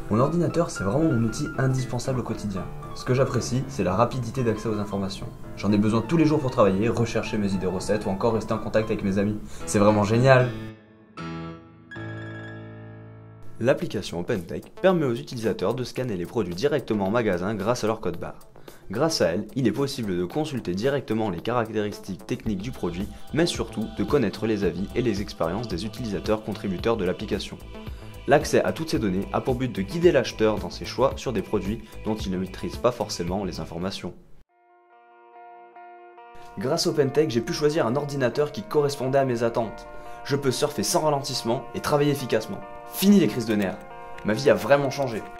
Mon ordinateur, c'est vraiment mon outil indispensable au quotidien. Ce que j'apprécie, c'est la rapidité d'accès aux informations. J'en ai besoin tous les jours pour travailler, rechercher mes idées recettes ou encore rester en contact avec mes amis. C'est vraiment génial! L'application OpenTech permet aux utilisateurs de scanner les produits directement en magasin grâce à leur code barre. Grâce à elle, il est possible de consulter directement les caractéristiques techniques du produit, mais surtout de connaître les avis et les expériences des utilisateurs contributeurs de l'application. L'accès à toutes ces données a pour but de guider l'acheteur dans ses choix sur des produits dont il ne maîtrise pas forcément les informations. Grâce à OpenTech, j'ai pu choisir un ordinateur qui correspondait à mes attentes. Je peux surfer sans ralentissement et travailler efficacement. Fini les crises de nerfs. Ma vie a vraiment changé.